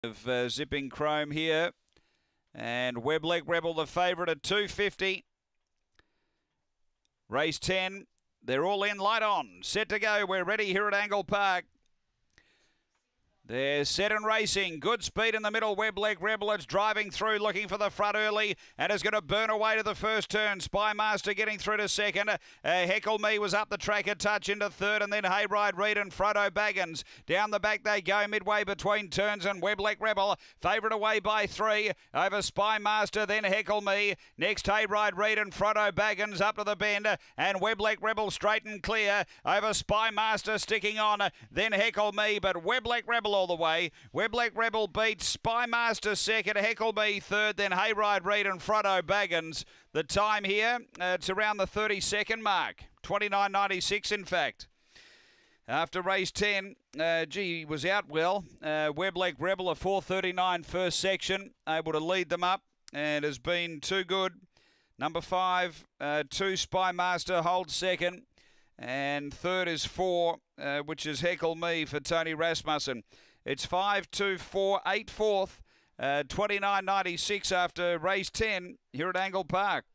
of Zipping Chrome here. And Webleg Rebel, the favourite at 250. Race 10. They're all in, light on. Set to go. We're ready here at Angle Park. They're set and racing. Good speed in the middle. Webleg Rebel. It's driving through, looking for the front early, and is going to burn away to the first turn. Spymaster getting through to second. Heckle Me was up the track a touch into third, and then Hayride Reed and Frodo Baggins. Down the back they go, midway between turns, and Webleg Rebel favourite away by 3 over Spymaster, then Heckle Me. Next Hayride Reed and Frodo Baggins up to the bend, and Webleg Rebel straight and clear over Spymaster sticking on, then Heckle Me, but Webleg Rebel all the way. Webleg Rebel beats Spymaster second, Heckle Me third, then Hayride Reed and Frodo Baggins. The time here, it's around the 30-second mark. 29.96 in fact. After race 10, he was out well. Webleg Rebel, a 4:39 first section, able to lead them up and has been too good. Number 5, 2 Spymaster holds second. And third is 4, which is Heckle Me for Tony Rasmussen. It's 5, 2, 4, 8 fourth. 29.96 after race 10 here at Angle Park.